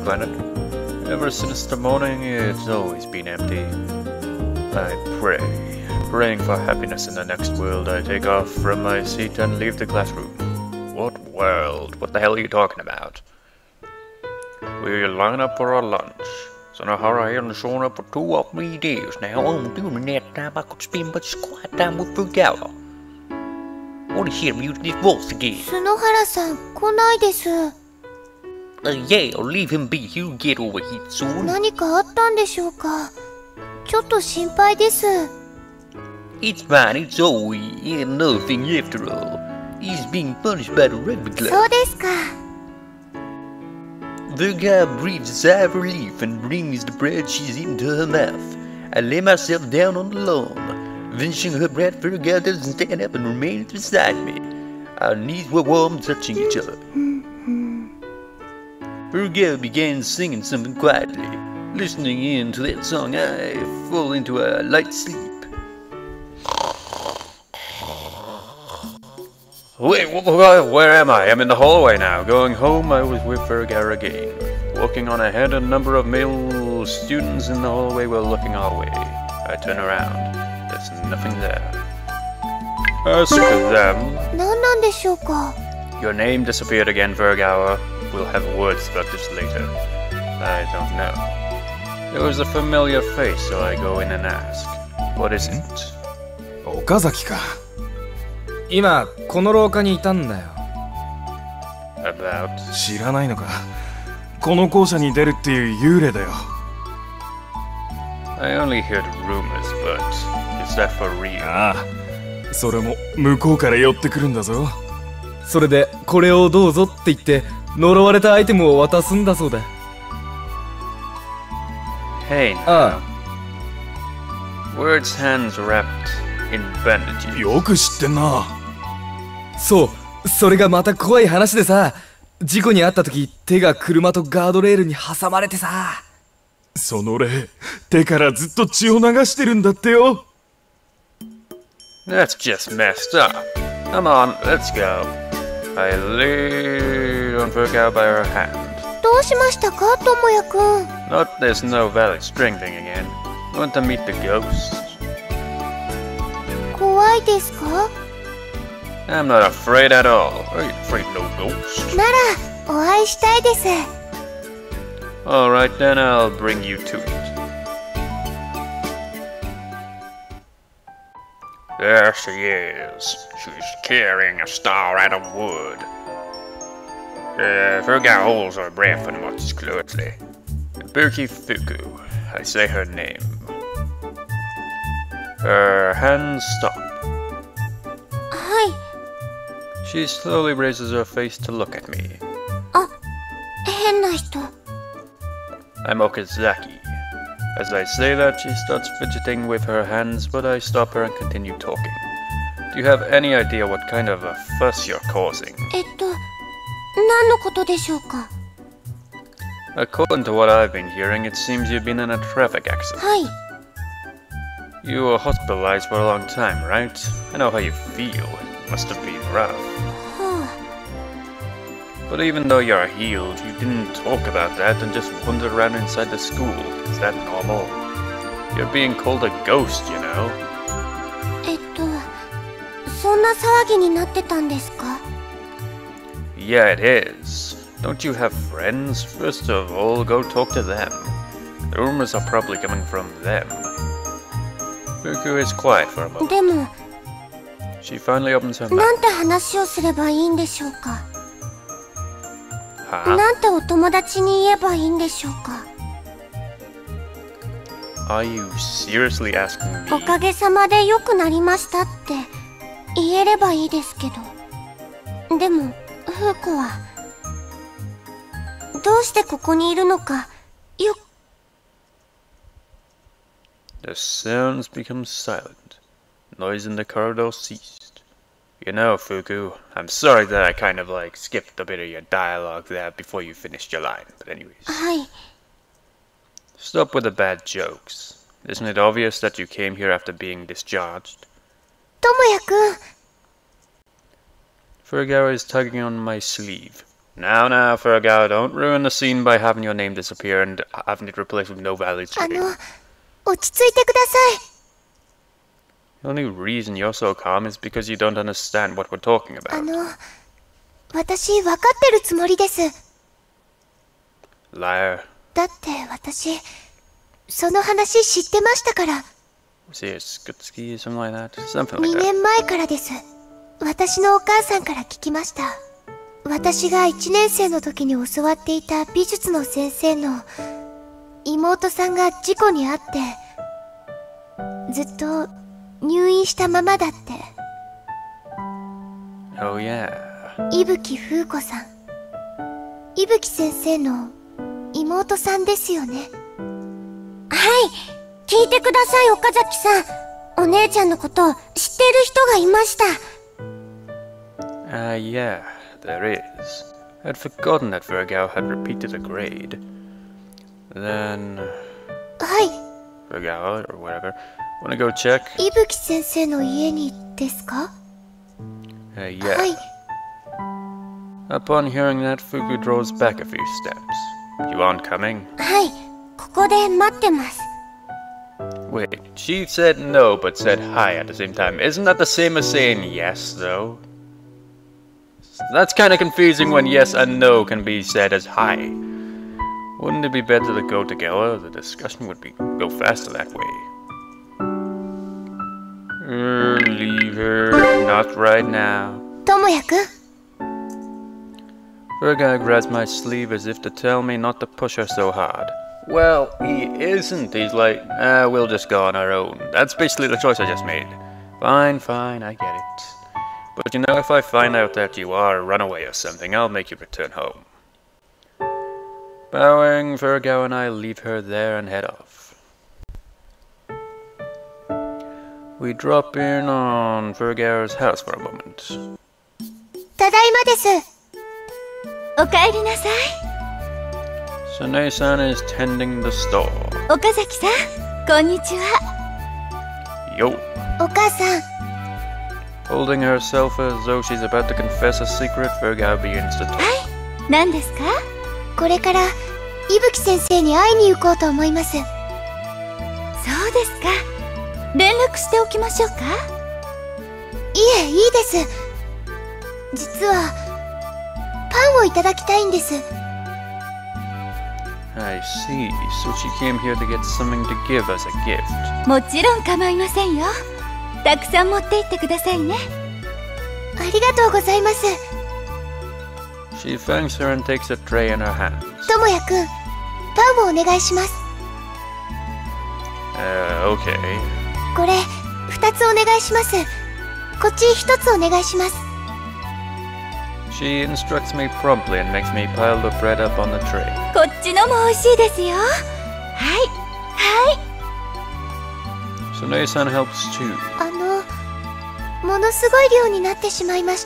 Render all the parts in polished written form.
Clannad. Ever since the morning, it's always been empty. I pray, praying for happiness in the next world. I take off from my seat and leave the classroom. What world? What the hell are you talking about? We line up for our lunch. So now I haven't shown up for 2 or 3 days now. I'm doing that time I could spend much quiet time with Fuko. I want to hear him use this voice again. 篠原さん、来ないです。 Yeah, I'll leave him be. He'll get over it soon. 何かあったんでしょうか。ちょっと心配です。 It's fine, it's Zoe, and nothing after all. He's being punished by the rugby club. そうですか。 The guy breathes a sigh of relief and brings the bread she's into her mouth. I lay myself down on the lawn. Finishing her bread, Virgo doesn't stand up and remains beside me. Our knees were warm, touching each other. Virgo began singing something quietly. Listening in to that song, I fall into a light sleep. Wait, where am I? I'm in the hallway now. Going home, I was with Virgo again. Walking on ahead, a number of male students in the hallway were looking our way. I turn around. There's nothing there. Ask them. 何なんでしょうか。 Your name disappeared again, Virgo. We'll have words about this later. I don't know. There was a familiar face, so I go in and ask. What is it? 岡崎か。今この廊下にいたんだよ。 About? 知らないのか。この校舎に出るっていう幽霊だよ。 I only heard rumors, but is that for real? ああ、それも向こうから寄ってくるんだぞ。それでこれをどうぞって言って呪われたアイテムを渡すんだそうだ。 Hey, now. Word's hands wrapped in bandages. よく知ってんな。そう、それがまた怖い話でさ、事故に遭った時手が車とガードレールに挟まれてさ。その霊、手からずっと血を流してるんだってよ。 That's just messed up. Come on, let's go. I laid on Fuko by her hand. どうしましたか、ともやくん。 Not this no valid string thing again. Want to meet the ghosts? 怖いですか。 I'm not afraid at all. Are you afraid no ghosts? なら、お会いしたいです。 Alright then, I'll bring you to it. There she is. She's carrying a star out of wood. Fuko holds her breath and watches closely. Berkey Fuko, I say her name. Her hands stop. はい。 She slowly raises her face to look at me. あ、変な人。 I'm Okazaki. As I say that, she starts fidgeting with her hands, but I stop her and continue talking. Do you have any idea what kind of a fuss you're causing? 何のことでしょうか。 According to what I've been hearing, it seems you've been in a traffic accident. はい。 You were hospitalized for a long time, right? I know how you feel. It must have been rough. は But even though you're healed, you didn't talk about that and just wandered around inside the school. Is that normal? You're being called a ghost, you know? あ、そんな騒ぎになってたんですか。 Yeah, it is. Don't you have friends? First of all, go talk to them. The rumors are probably coming from them. Fuku is quiet for a moment. でも、 She finally opens her mouth. なんて話をすればいいんでしょうか。 Huh? なんてお友達に言えばいいんでしょうか。 Are you seriously asking me? おかげさまで良くなりましたって言えればいいですけど。でも、フーコはどうしてここにいるのかよ。 The sounds become silent. Noise in the corridor ceased. You know, Fuku, I'm sorry that I kind of skipped a bit of your dialogue there before you finished your line, but anyways. はい。 Stop with the bad jokes. Isn't it obvious that you came here after being discharged? ともやくん。 Fuko is tugging on my sleeve. Now, Fergal, don't ruin the scene by having your name disappear and having it replaced with no valid tribute. 落ち着いてください。 The only reason you're so calm is because you don't understand what we're talking about. 私分かってるつもりです。 Liar. だって私、その話知ってましたから。 See, Skutski, something like that. Something 2 like that. 年前からです。私のお母さんから聞きました。私が1年生の時に教わっていた美術の先生の妹さんが事故に遭って、ずっと入院したままだって。 Oh yeah. 伊吹風子さん。伊吹先生の妹さんですよね。はい、聞いてください、岡崎さん。お姉ちゃんのこと知ってる人がいました。 Yeah, there is. I'd forgotten that Fergal had repeated a grade. Then... はい。 Fergal, or whatever. Wanna go check? 伊吹先生の家にですか？ Yeah. はい。 Upon hearing that, Fuko draws back a few steps. You aren't coming? はい、ここで待ってます。 Wait, she said no but said hi at the same time. Isn't that the same as saying yes, though? That's kind of confusing when yes and no can be said as hi. Wouldn't it be better to go together? The discussion would go faster that way. Leave her. Not right now. ともやくん。 Fergal grabs my sleeve as if to tell me not to push her so hard. Well, he isn't. He's like, we'll just go on our own. That's basically the choice I just made. Fine, I get it. But you know, if I find out that you are a runaway or something, I'll make you return home. Bowing, Fergal and I leave her there and head off. We drop in on Fergal's house for a moment. ただいまです。おかえりなさい。 Sune-san is tending the store. 岡崎さん、こんにちは。 Yo. お母さん。 Holding herself as though she's about to confess a secret, Fergal begins to talk. はい、何ですか？これから伊吹先生に会いに行こうと思います。そうですか。連絡しておきましょうか？いえ、いいです。実はパンをいただきたいんです。 I see. So she came here to get something to give as a gift. もちろん構いませんよ。たくさん持って行ってくださいね。ありがとうございます。 She thanks her and takes a tray in her hands. ともやくん、パンをお願いします。 Okay. これ、2つお願いします。こっち1つお願いします。 She instructs me promptly and makes me pile the bread up on the tray. こっちのも美味しいですよ。はい、はい。 Sune-san helps too. ものすごい量になってしまいました。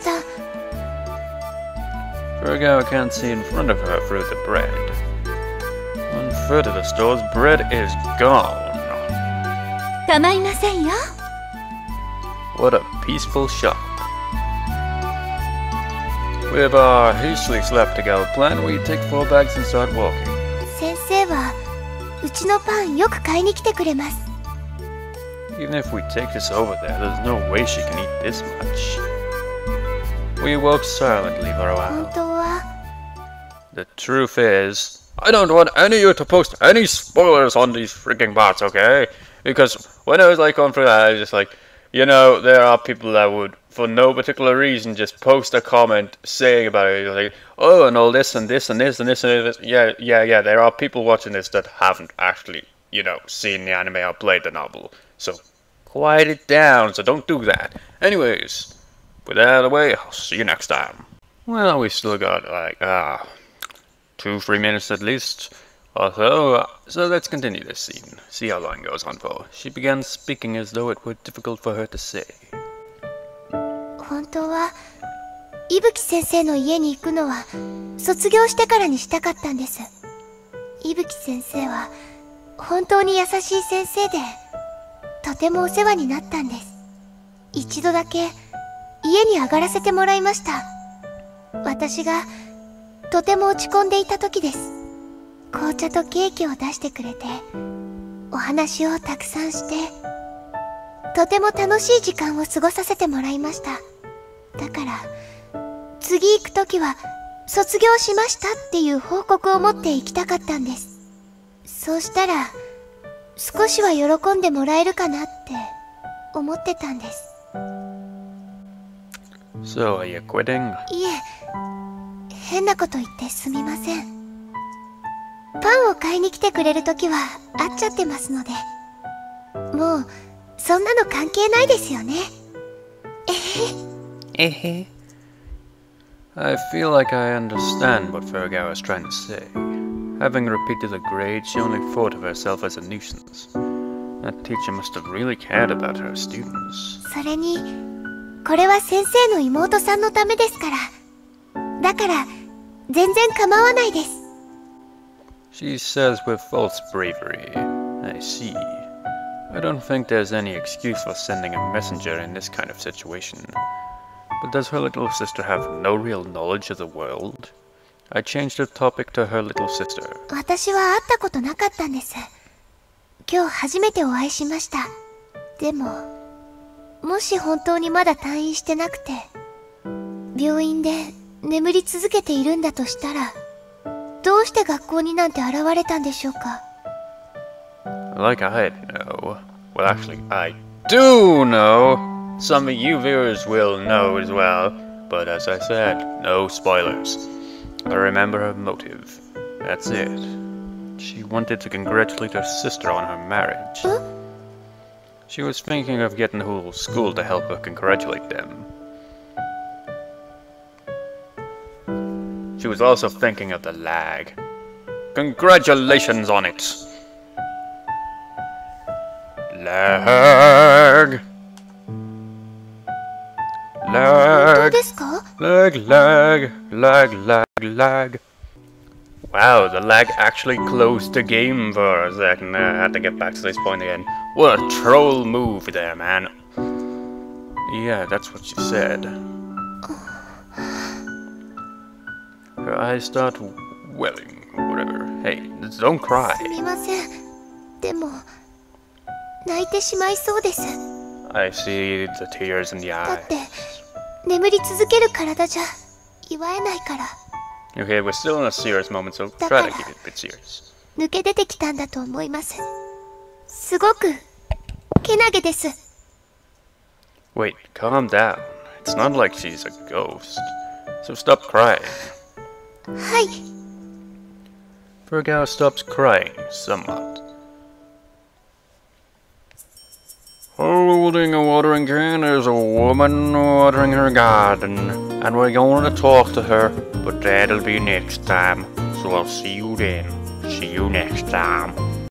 Fergal can't see in front of her through the bread. 1 third of the store's bread is gone. 構いませんよ。 What a peaceful shop. With our hastily slapped together plan, we take 4 bags and start walking. 先生はうちのパンよく買いに来てくれます。 Even if we take this over there, there's no way she can eat this much. We walk silently for a 本 while. 当は The truth is, I don't want any of you to post any spoilers on these freaking parts, okay? Because when I was like going through that, I was just like, you know, there are people that would, for no particular reason, just post a comment saying about it, like, oh, and all this and this and this and this and this. Yeah, there are people watching this that haven't actually, you know, seen the anime or played the novel. So, quiet it down, so don't do that. Anyways, with that out of the way, I'll see you next time. Well, we still got, like, 2-3 minutes at least. So let's continue this scene. See how long it goes on for. She began speaking as though it were difficult for her to say. 本当は伊吹先生の家に行くのは卒業してからにしたかったんです。伊吹先生は本当に優しい先生でとてもお世話になったんです。一度だけ家に上がらせてもらいました。私がとても落ち込んでいた時です。紅茶とケーキを出してくれて、お話をたくさんして、とても楽しい時間を過ごさせてもらいました。だから、次行く時は、卒業しましたっていう報告を持って行きたかったんです。そうしたら、少しは喜んでもらえるかなって思ってたんです。 So, are you quitting? いえ、変なこと言ってすみません。パンを買いに来てくれるときは会っちゃってますので。もう、そんなの関係ないですよね。 えへ。I feel like I understand what Fuko was trying to say. Having repeated the grade, she only thought of herself as a nuisance. That teacher must have really cared about her students. それに、これは先生の妹さんのためですから。だから、全然構わないです。 She says with false bravery. I see. I don't think there's any excuse for sending a messenger in this kind of situation. But does her little sister have no real knowledge of the world? I changed the topic to her little sister. 私は会ったことなかったんです。今日初めてお会いしました。でも、もし本当にまだ退院してなくて、病院で眠り続けているんだとしたら、どうして学校になんて現れたんでしょうか。 Like I know. Well, actually, I do know. Some of you viewers will know as well. But as I said, no spoilers. I remember her motive. That's it. She wanted to congratulate her sister on her marriage. She was thinking of getting the whole school to help her congratulate them. She was also thinking of the lag. Congratulations on it! Lag! Lag! どうですか? Lag, lag, lag, lag, lag. Wow, the lag actually closed the game for a second. I had to get back to this point again. What a troll move there, man. Yeah, that's what she said. Her eyes start welling, whatever. Hey, don't cry. すみません。でも、泣いてしまいそうです。 I see the tears in the だっ eyes. て、眠り続ける体じゃ祝えないから。 Okay, we're still in a serious moment, so だか try ら to keep it a bit serious. 抜け出てきたんだと思います。すごくけなげです。 Wait, calm down. It's not like she's a ghost. So stop crying. はい。 Fuko stops crying somewhat. Holding a watering can is a woman watering her garden, and we're going to talk to her, but that'll be next time. So I'll see you then. See you next time.